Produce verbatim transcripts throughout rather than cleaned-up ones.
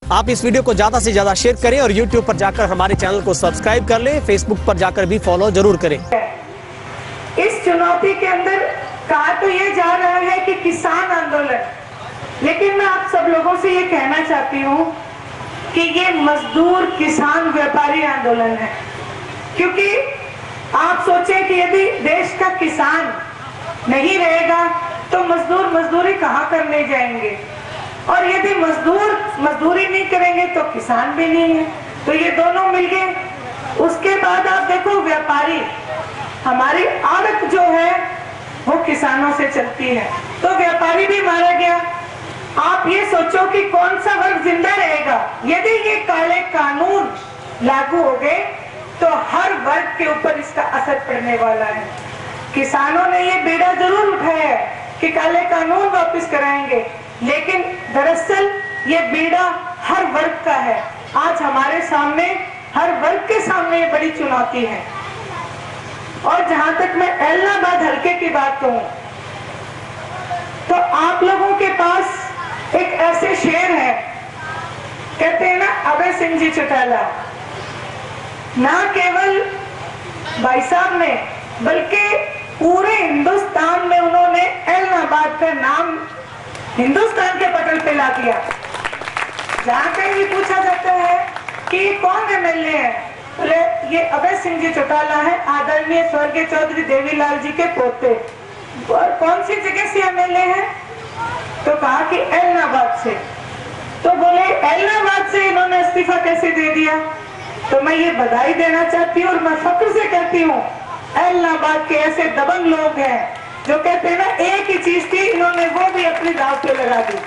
आप इस वीडियो को ज्यादा से ज्यादा शेयर करें और यूट्यूब पर जाकर हमारे चैनल को सब्सक्राइब कर लें, फेसबुक पर जाकर भी फॉलो जरूर करें। इस चुनौती के अंदर कहा तो ये जा रहा है कि किसान आंदोलन, लेकिन मैं आप सब लोगों से ये कहना चाहती हूँ कि ये मजदूर किसान व्यापारी आंदोलन है। क्योंकि आप सोचें कि यदि देश का किसान नहीं रहेगा तो मजदूर मजदूरी कहाँ करने जाएंगे, और यदि मजदूर मजदूरी नहीं करेंगे तो किसान भी नहीं है, तो ये दोनों मिल गए। उसके बाद आप देखो व्यापारी, हमारी आड़त जो है वो किसानों से चलती है, तो व्यापारी भी मारा गया। आप ये सोचो कि कौन सा वर्ग जिंदा रहेगा। यदि ये काले कानून लागू हो गए तो हर वर्ग के ऊपर इसका असर पड़ने वाला है। किसानों ने ये बीड़ा जरूर उठाया है कि काले कानून वापस कराएंगे, लेकिन दरअसल ये बीड़ा हर वर्ग का है। आज हमारे सामने, हर वर्ग के सामने ये बड़ी चुनौती है। और जहां तक मैं एलनाबाद हल्के की बात कहूं तो आप लोगों के पास एक ऐसे शेर है, कहते हैं ना अभय सिंह जी चौटाला, ना केवल भाई साहब ने बल्कि पूरे हिंदुस्तान में उन्होंने एलनाबाद का नाम हिंदुस्तान के पटल पे ला दिया। जहां कहीं भी पूछा जाता है कि कौन एमएलए है, बोले ये अभय सिंह जी चौटाला है, आदरणीय स्वर्गीय चौधरी देवीलाल जी के पोते। और कौन सी जगह से एमएलए हैं, तो कहा कि एलनाबाद से। तो बोले एलनाबाद से इन्होंने इस्तीफा कैसे दे दिया, तो मैं ये बधाई देना चाहती हूँ और मैं फक्र से कहती हूँ एलनाबाद के ऐसे दबंग लोग हैं जो कहते हैं ना एक ही चीज थी, इन्होंने वो भी अपनी दाव पे लगा दी।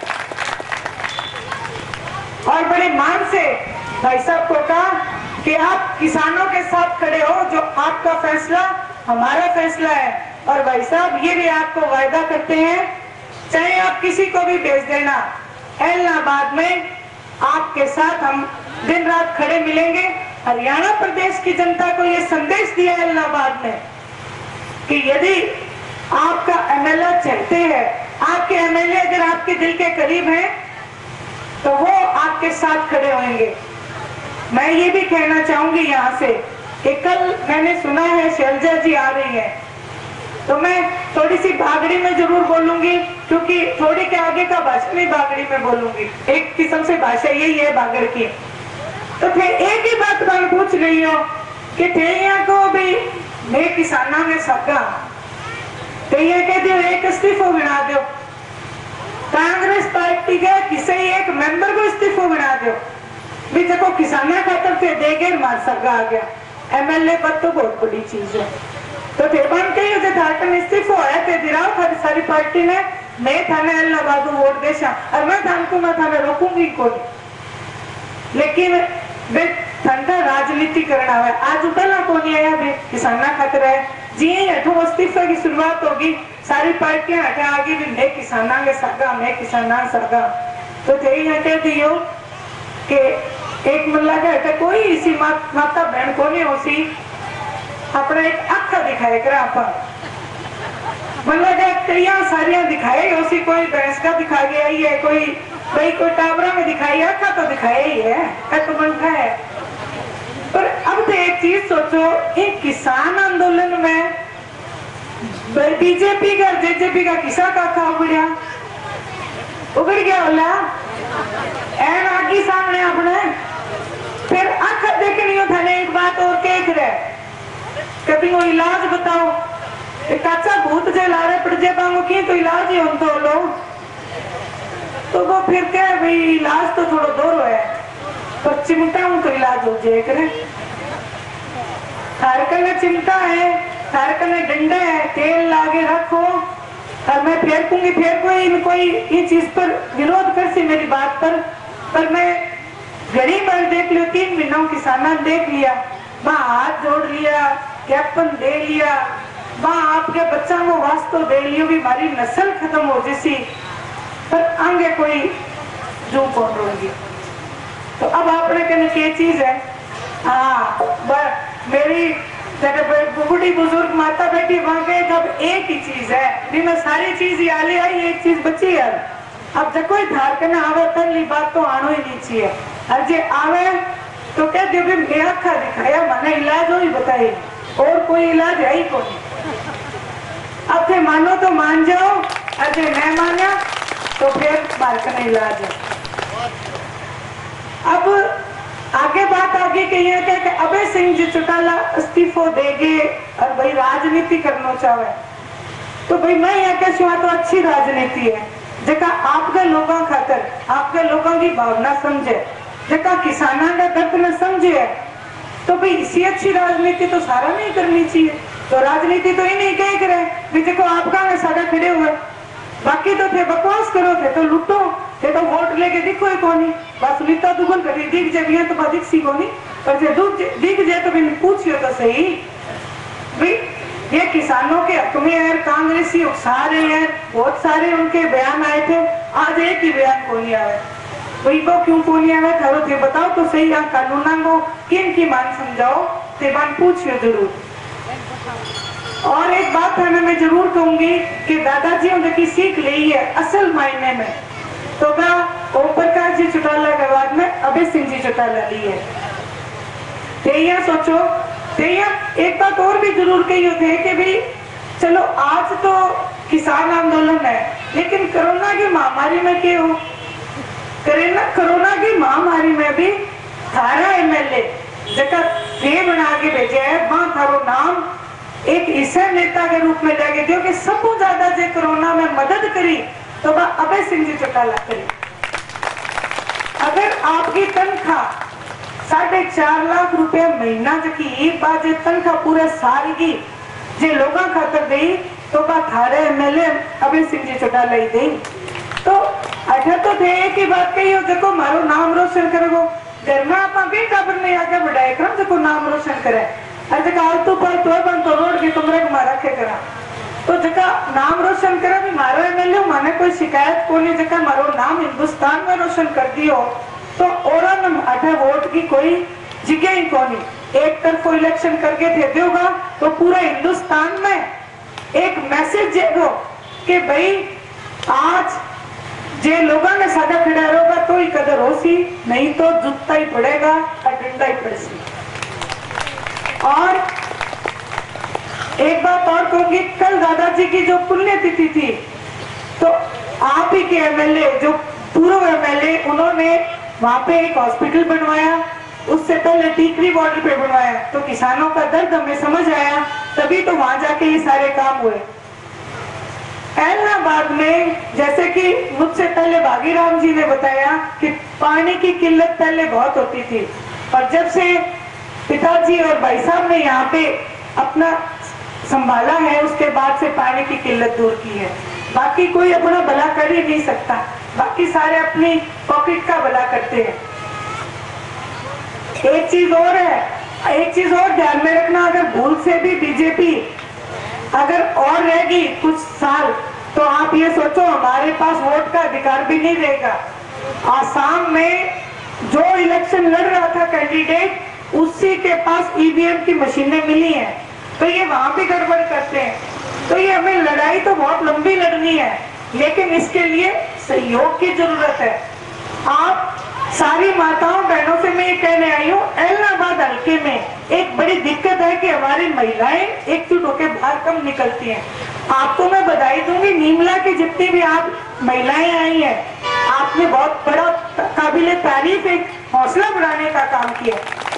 और बड़े मान से भाई साहब को कहा कि आप किसानों के साथ खड़े हो, जो आपका फैसला हमारा फैसला है। और भाई साहब ये भी आपको वायदा करते हैं, चाहे आप किसी को भी भेज देना, एलनाबाद में आपके साथ हम दिन रात खड़े मिलेंगे। हरियाणा प्रदेश की जनता को ये संदेश दिया एलनाबाद ने कि यदि आपका एमएलए चाहते हैं, आपके एमएलए अगर आपके दिल के करीब हैं, तो वो आपके साथ खड़े होंगे। मैं ये भी कहना चाहूंगी यहाँ से कि कल मैंने सुना है शैलजा जी आ रही है, तो मैं थोड़ी सी भागड़ी में जरूर बोलूंगी, क्योंकि थोड़ी के आगे का भाषण ही भागड़ी में बोलूंगी। एक किस्म से भाषा यही है भागड़ की। तो फिर एक ही बात मैं पूछ रही हो कि ठेलिया को भी मैं किसाना में सका, तो ये कहते हो एक इस्तीफो बना दो, कांग्रेस पार्टी के किसी एक मेंबर को इस्तीफो बना दो भी, देखो किसाना खातर से देगे मार सका आ गया। एमएलए पद तो बहुत बड़ी चीज है। तो ठेबान कही जो झारखंड इस्तीफो है ते दिराव थारी सारी पार्टी ने, मैं थाने एलनाबाद वोट देशा और मैं थान को मैं थाने रोकूंगी कोई, लेकिन वे ठंडा राजनीति करना है। आज उठना को नहीं आया भी किसाना खातर है जी, हठो इस्तीफे की शुरुआत होगी, सारी पार्टियां हटे आगे भी मैं किसाना के सगा, मैं किसाना सगा। तो थे हटे दियो कि एक मुल्ला के हटे कोई इसी मात, माता बहन को नहीं होसी अपना एक अखा दिखाए कर आपा मुल्ला के कई सारिया दिखाए होसी, कोई भैंस का दिखा गया ही है, कोई भाई कोई टावरा में दिखाई, अखा तो दिखाया ही है, तो बनता है। पर अब तो एक चीज सोचो, इन किसान आंदोलन में बीजेपी का जेजेपी का किसा का खा उगड़िया उगड़ गया होला एन आगे सामने अपने। फिर आख देखनी हो थाने एक बात और कह रहे कभी वो इलाज बताओ, एक अच्छा भूत जे लारे पड़ जे बांगो की तो इलाज ही हो तो लो, तो वो फिर क्या भाई इलाज तो थोड़ा दूर है, पर चिमटा हूं तो इलाज हो जाए करे। थारकने चिमटा है, थारकने डंडा है, तेल लागे रखो और मैं फेंकूंगी। फिर कोई इन कोई ये चीज पर विरोध कर सी मेरी बात पर, पर मैं घड़ी भर देख लियो, तीन महीनों किसाना देख लिया, वहां हाथ जोड़ लिया, ज्ञापन दे लिया, वहां आपके बच्चा को वास्तव दे लियो भी हमारी नस्ल खत्म हो जैसी, पर आगे कोई जो कौन रोगी। तो अब आपने कहने क्या चीज है, हाँ मेरी बुढ़ी बुजुर्ग माता बेटी वहां गए जब एक ही चीज है भी मैं सारी चीज ही आले आई, एक चीज बची है। अब जब कोई धार करना आवे पहली बात तो आनो ही नहीं चाहिए। अजय आवे तो कह दे भी मैं अखा दिखाया मैंने इलाज हो ही बताए और कोई इलाज है ही कोई। अब थे मानो तो मान जाओ, अजय नहीं माना तो फिर बालकन इलाज है। अब आगे बात आगे कही है कि अभय सिंह जी चौटाला इस्तीफो देगे और भाई राजनीति करना चाहे तो भाई मैं यहाँ कैसी तो अच्छी राजनीति है जका आपके लोगों खातर आपके लोगों की भावना समझे, जका किसानों का दर्द न समझे, तो भाई इसी अच्छी राजनीति तो सारा नहीं करनी चाहिए। तो राजनीति तो ही नहीं कह करे भी देखो आपका में सादा खड़े हुए, बाकी तो थे बकवास करो थे तो लुटो थे तो वोट लेके दिखो ही कोनी, बस लीता दुगुन कभी दिख जाए तो दिख सी कोनी, पर दिख जाए तो भी पूछियो तो सही भाई ये किसानों के हक में है, कांग्रेसी उकसा रहे हैं, बहुत सारे उनके बयान आए थे, आज एक ही बयान को नहीं आया। वही वो क्यों को नहीं आया थारो थे बताओ तो सही, यहाँ कानूना को किन की मान समझाओ ते बान पूछियो जरूर। और एक बात है मैं जरूर कहूंगी कि दादाजी उनकी सीख ली है असल मायने में तो का ओम प्रकाश जी चौटाला के बाद में अभय सिंह जी चौटाला ली है। तेया सोचो तेया एक बात और भी जरूर कही होते है कि भाई चलो आज तो किसान आंदोलन है लेकिन कोरोना की महामारी में क्या हो, कोरोना कोरोना की महामारी में भी थारा एमएलए जगह थे बना के भेजे है वहां थारो नाम एक ईसा नेता के रूप में लगे जो कि सबसे ज्यादा जो कोरोना में मदद करी तो वह अभय सिंह जी चौटाला करी। अगर आपकी तनख्वाह साढ़े चार लाख रुपया महीना की एक बार जो तनख्वाह पूरे साल की जो लोगों खातर दी तो वह थारे एमएलए अभय सिंह जी चौटाला ही दी। तो अठा तो थे एक ही बात कही हो जो मारो नाम रोशन करो घर में आप भी टाबर नहीं आगे बढ़ाए कर जो नाम रोशन करे आलतू पालतू बन तो रोड के कमरे में रखे करा तो जका नाम रोशन करे भी मारो एमएलए माने कोई शिकायत को नहीं जका मारो नाम हिंदुस्तान में रोशन कर दियो तो और अठे वोट की कोई जगह ही कोनी। एक तरफ इलेक्शन करके थे देगा तो पूरा हिंदुस्तान में एक मैसेज देगो कि भाई आज जे लोगों ने सादा खड़ा होगा तो ही कदर होसी, नहीं तो जूता ही पड़ेगा और डंडा ही पड़ेगी। और एक बात और कहूंगी, कल दादाजी की जो पुण्यतिथि थी तो आप ही के एमएलए जो पूर्व एमएलए उन्होंने वहां पे एक हॉस्पिटल बनवाया, उससे पहले टीकरी बॉर्डर पे बनवाया तो किसानों का दर्द हमें समझ आया तभी तो वहां जाके ये सारे काम हुए। ऐलनाबाद में जैसे कि मुझसे पहले भागीराम जी ने बताया कि पानी की किल्लत पहले बहुत होती थी और जब से पिताजी और भाई साहब ने यहाँ पे अपना संभाला है उसके बाद से पानी की किल्लत दूर की है। बाकी कोई अपना भला कर ही नहीं सकता, बाकी सारे अपनी पॉकेट का भला करते हैं। एक चीज और है, एक चीज और ध्यान में रखना, अगर भूल से भी बीजेपी अगर और रहेगी कुछ साल तो आप ये सोचो हमारे पास वोट का अधिकार भी नहीं रहेगा। आसाम में जो इलेक्शन लड़ रहा था कैंडिडेट उसी के पास ईवीएम की मशीनें मिली हैं तो ये वहां भी गड़बड़ करते हैं। तो ये हमें लड़ाई तो बहुत लंबी लड़नी है लेकिन इसके लिए सहयोग की जरूरत है। आप सारी माताओं बहनों से मैं ये कहने आई हूँ, ऐलनाबाद हल्के में एक बड़ी दिक्कत है कि हमारी महिलाएं एकजुट होकर बाहर कम निकलती हैं। आपको मैं बधाई दूंगी, नीमला की जितनी भी आप महिलाएं आई हैं आपने बहुत बड़ा काबिले तारीफ एक हौसला बढ़ाने का काम किया।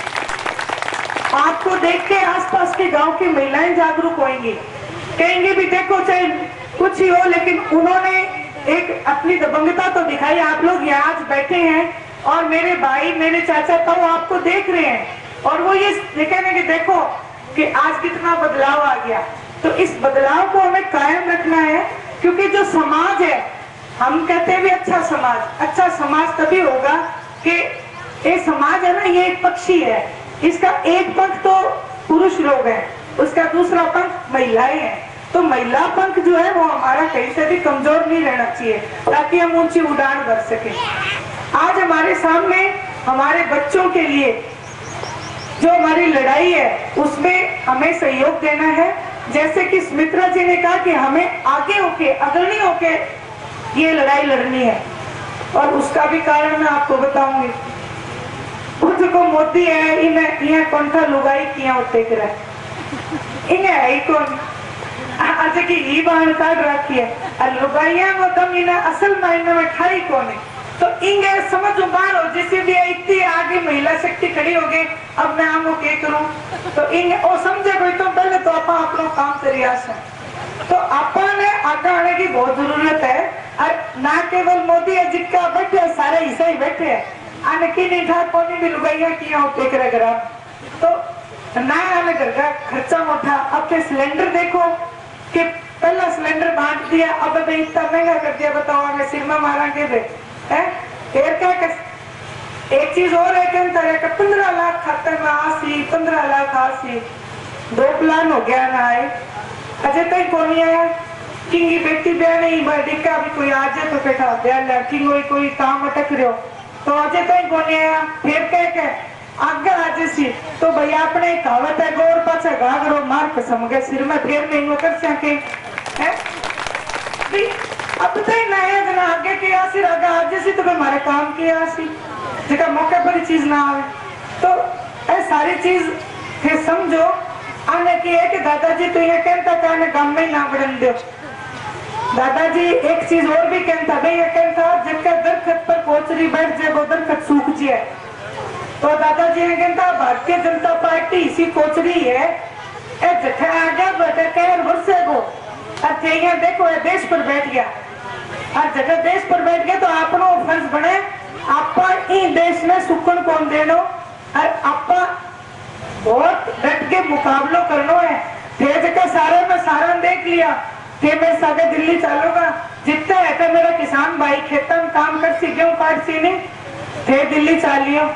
आपको देख के आसपास के गांव की महिलाएं जागरूक होंगी, कहेंगे भी देखो चाहे कुछ ही हो लेकिन उन्होंने एक अपनी दबंगता तो दिखाई। आप लोग यहाँ आज बैठे हैं और मेरे भाई मेरे चाचा ताऊ आपको देख रहे हैं और वो ये कहने कि देखो कि आज कितना बदलाव आ गया। तो इस बदलाव को हमें कायम रखना है क्योंकि जो समाज है, हम कहते हैं भी अच्छा समाज, अच्छा समाज तभी होगा कि ये समाज है ना, ये एक पक्षी है, इसका एक पंख तो पुरुष लोग हैं, उसका दूसरा पंख महिलाएं हैं। तो महिला पंख जो है वो हमारा कहीं से भी कमजोर नहीं रहना चाहिए ताकि हम ऊंची उड़ान भर सके। आज हमारे सामने हमारे बच्चों के लिए जो हमारी लड़ाई है उसमें हमें सहयोग देना है। जैसे कि स्मित्रा जी ने कहा कि हमें आगे होके अग्रणी होके ये लड़ाई लड़नी है और उसका भी कारण मैं आपको बताऊंगी। मोदी है इन्हें इन्हें कौन था लुगाई किया होते कर इन्हें है कौन आज की ई बाण काट रखी है और लुगाइया को तुम इन्हें असल मायने में ठाई कौन है तो इंगे समझो बाहर हो जैसे भी इतनी आगे महिला शक्ति खड़ी हो गई अब मैं आम के करूं तो इंगे ओ समझे कोई तो पहले तो आप अपना काम करिया से तो अपन ने आगे आने की बहुत जरूरत है और ना केवल मोदी है जिनका बैठे सारे हिस्से ही बैठे हैं आने की नहीं था कोई भी लुगाइया किया होते करे करा तो ना आने घर का खर्चा मोटा अब के सिलेंडर देखो कि पहला सिलेंडर बांट दिया अब भाई इतना महंगा कर दिया बताओ हमें सिर में मारा के दे है फिर क्या कर एक चीज और है कि तरह का पंद्रह लाख खाते में आसी पंद्रह लाख आसी दो प्लान हो गया ना है अजय तक कौन आया किंगी बेटी ब्याह नहीं डिक्का भी कोई आज तो बैठा ब्याह किंग कोई कोई काम अटक रहे हो तो अजय तक कौन आया फिर कह के आगे आज सी तो भैया अपने कहावत है गौर पाछा गागरो मार कसम के सिर में फिर नहीं वो कर सके है अब तो ही नया जना आगे के आसी आगे आज सी तो हमारे काम की आसी जगह मौके पर चीज ना आवे तो ये सारी चीज फिर समझो आने की है कि दादाजी तो ये कहता था ने गांव में ना बढ़न दो दादाजी एक चीज और भी कहता भाई ये कहता जिनका दरखत पर कोचरी बैठ जाए वो दरखत सूख जाए तो दादाजी ने कहता भारतीय जनता पार्टी इसी कोचरी है ए जठा आ गया बेटा कहर वर्षे को अच्छा यहाँ देखो ये देश पर बैठ गया और जगह देश पर बैठ गया तो आपनो फर्ज बने आपा इन देश में सुकन कौन देनो और आपा बहुत डट के मुकाबलो करनो है थे जगह सारे में सारा देख लिया थे मैं सागे दिल्ली चालूंगा जितना है तो मेरा किसान भाई खेतों में काम कर सी गेहूं काट सी नहीं थे दिल्ली चालियो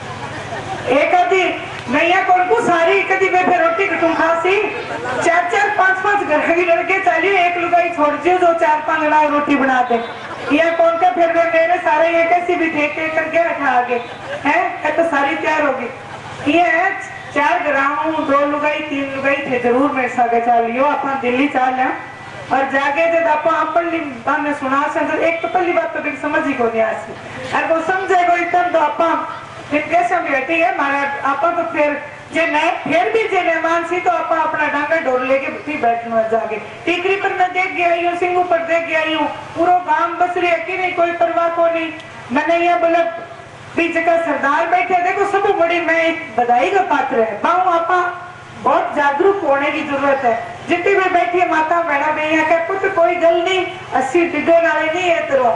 एक आदि नैया कौन को सारी कदी में फिर रोटी कटू खासी चार चार पांच पांच घर की लड़के चलिए एक लुगाई छोड़ दियो जो चार पांच लड़ाई रोटी बना दे ये कौन का फिर मेरे सारे ये कैसी भी ठेके करके रखा आगे है तो सारी तैयार होगी ये चार ग्राम दो लुगाई तीन लुगाई थे जरूर मेरे सागे चलियो अपन दिल्ली चाल और जाके जब आप अपन ने सुना से एक तो पहली बात तो समझ ही को नहीं आसी और वो समझेगा एकदम तो अपन फिर कैसे बैठी है मारा आपा तो फिर जे नहीं फिर भी जे मेहमान सी तो आपा अपना डांगा ढोल लेके भी बैठना जाके टीकरी पर मैं देख गया हूँ सिंगू पर देख गया हूँ पूरा गांव बस रही है कि नहीं कोई परवाह को नहीं मैंने ये बोला भी जगह सरदार बैठे देखो सब बड़ी मैं एक बधाई का पात्र है पाऊँ आपा बहुत जागरूक होने की जरूरत है जितनी भी बैठी है माता बहना भैया का कुछ कोई गल नहीं अस्सी डिगो नाले नहीं है तेरो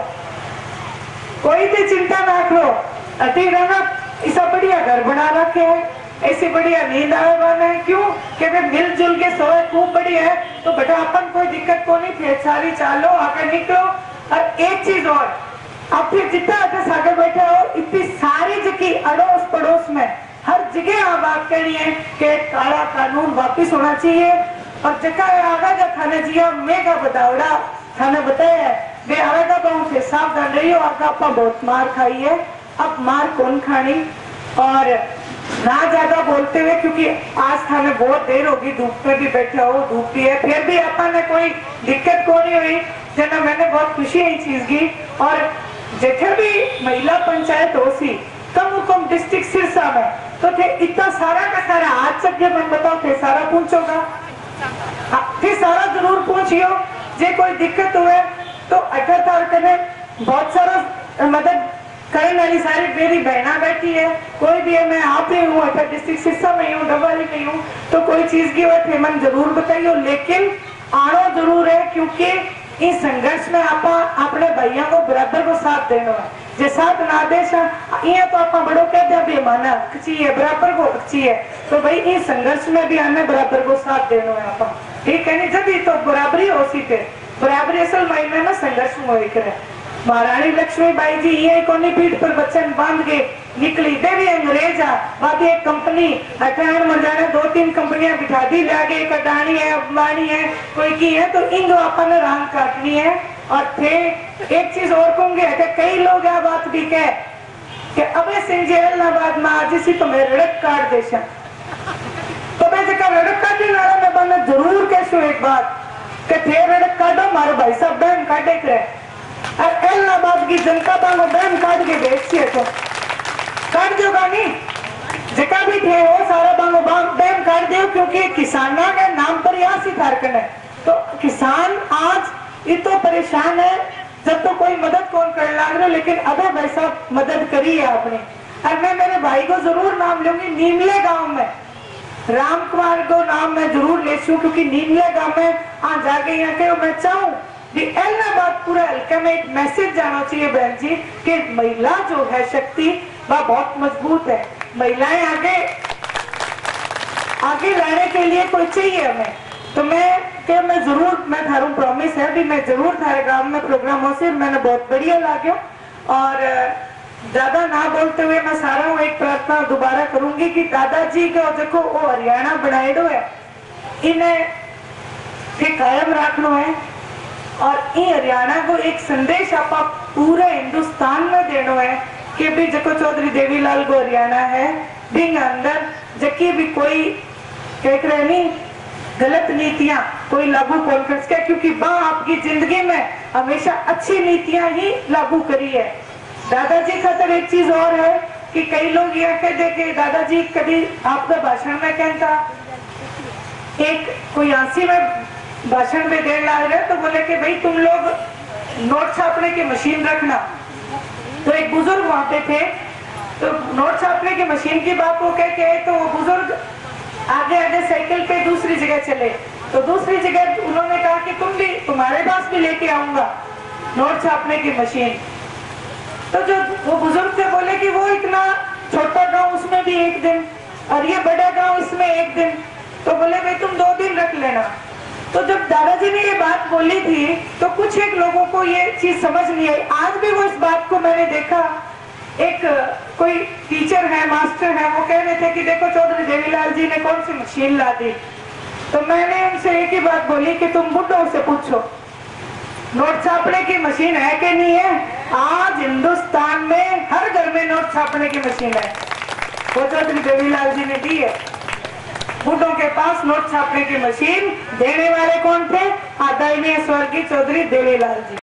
कोई भी चिंता ना करो अति रहना ऐसा बढ़िया घर बना रखे है ऐसी बढ़िया नींद आवे वाला है क्यों कि वे मिलजुल के सोए खूब बढ़िया है तो बेटा अपन कोई दिक्कत को नहीं फिर सारी चालो आगे निकलो और एक चीज और आप फिर जितना अदस आगे बैठे हो इतनी सारी जगह अड़ोस पड़ोस में हर जगह आप बात करनी है कि काला कानून वापिस होना चाहिए और जगह आगा का थाने जिया मेगा बतावड़ा थाने बताया है वे आगा गाँव से सावधान रही हो आगा आपा बहुत मार खाई है अब मार कौन खानी और ना ज्यादा बोलते हुए क्योंकि आज थाने बहुत देर होगी धूप में भी बैठे हो धूप भी है फिर भी अपन ने कोई दिक्कत को नहीं हुई जना मैंने बहुत खुशी है चीज की और जिथे भी महिला पंचायत हो सी कम कम डिस्ट्रिक्ट सिरसा में तो थे इतना सारा का सारा आज तक जब मैं बताओ थे सारा पूछोगा फिर सारा जरूर पूछियो जे कोई दिक्कत हुए तो अठारह करने बहुत सारा मदद करने वाली सारी मेरी बहना बैठी है कोई भी है मैं आप ही हूँ डिस्ट्रिक्ट सिरसा में हूँ डबवाली में हूँ तो कोई चीज की बात मन जरूर बताइए लेकिन आना जरूर है क्योंकि इस संघर्ष में आप अपने भाइयों को बराबर को साथ देना है जे साथ ना दे ये तो आप बड़ो कह दिया भी माना चाहिए बराबर को चाहिए तो भाई इस संघर्ष में भी हमें बराबर को साथ देना है आप ठीक है नहीं जब तो बराबरी हो सी थे बराबरी असल महीने में संघर्ष में हो करे महारानी लक्ष्मीबाई जी ये कोनी पीठ पर बच्चन बांध के निकली देवी अंग्रेज बाकी एक कंपनी अठान मजाने दो तीन कंपनियां बिठा दी लागे एक अडानी है अंबानी है कोई की है तो इन अपन रान काटनी है और थे एक चीज और कहूंगे कि कई लोग आ बात भी कह कि अबे सिंह जी इलाहाबाद में आज इसी तो मैं रड़क काट दे तो मैं जगह रड़क काटने वाला मैं बना जरूर कहूँ एक बात कि थे रड़क काटो मारे भाई साहब बहन काटे करे और इलाहाबाद की जनता बांगो बहन काट के बेचती है तो काट दोगा नहीं जगह भी थे वो सारा बांगो बांग डैम कर दो, क्योंकि किसाना के नाम पर यहाँ सी थारकन है। तो किसान आज इतो परेशान है, जब तो कोई मदद कौन कर लाग रहे, लेकिन अब भाई साहब मदद करी है आपने। और मैं मेरे भाई को जरूर नाम लूंगी, नीमले गांव में राम कुमार को नाम मैं जरूर ले छू, क्योंकि नीमले गांव में आज जाके यहाँ के मैं चाहूँ बात पूरा हल्के में एक मैसेज जाना चाहिए बहन जी कि महिला जो है शक्ति वह बहुत मजबूत है। महिलाएं आगे आगे लाने के लिए कोई चाहिए हमें। तो मैं कि मैं जरूर मैं थारू प्रॉमिस है भी मैं जरूर थारे गांव में प्रोग्राम हो से मैंने बहुत बढ़िया लागो। और ज्यादा ना बोलते हुए मैं सारा एक प्रार्थना दोबारा करूंगी कि दादाजी का देखो वो हरियाणा बनाए दो है, इन्हें फिर कायम रखना है। और ये हरियाणा को एक संदेश आप पूरे हिंदुस्तान में देना है कि भी जको चौधरी देवीलाल को हरियाणा है बिंग अंदर जकी भी कोई कह रहे नहीं गलत नीतियां कोई लागू कौन कर सके, क्योंकि बा आपकी जिंदगी में हमेशा अच्छी नीतियां ही लागू करी है। दादाजी खातर एक चीज और है कि कई लोग यह कह दे कि दादाजी कभी आपका भाषण में कहता एक कोई आंसी में भाषण में देने लग रहे तो बोले कि भाई तुम लोग नोट छापने की मशीन रखना। तो एक बुजुर्ग वहां पे थे, तो नोट छापने की मशीन की बात वो कह के तो वो बुजुर्ग आगे आगे साइकिल पे दूसरी जगह चले। तो दूसरी जगह उन्होंने कहा कि तुम भी तुम्हारे पास भी लेके आऊंगा नोट छापने की मशीन। तो जो वो बुजुर्ग थे बोले कि वो इतना छोटा गांव उसमें भी एक दिन और ये बड़ा गांव इसमें एक दिन, तो बोले भाई तुम दो दिन रख लेना। तो जब दादाजी ने ये बात बोली थी तो कुछ एक लोगों को ये चीज समझ नहीं आई। आज भी वो इस बात को मैंने देखा, एक कोई टीचर है मास्टर है वो कह रहे थे कि देखो चौधरी देवीलाल जी ने कौन सी मशीन ला दी। तो मैंने उनसे एक ही बात बोली कि तुम बुड्ढों से पूछो नोट छापने की मशीन है कि नहीं है। आज हिंदुस्तान में हर घर में नोट छापने की मशीन है, वो चौधरी देवीलाल जी ने दी है। बुड्ढों के पास नोट छापने की मशीन देने वाले कौन थे? आदरणीय स्वर्गीय चौधरी देवीलाल जी।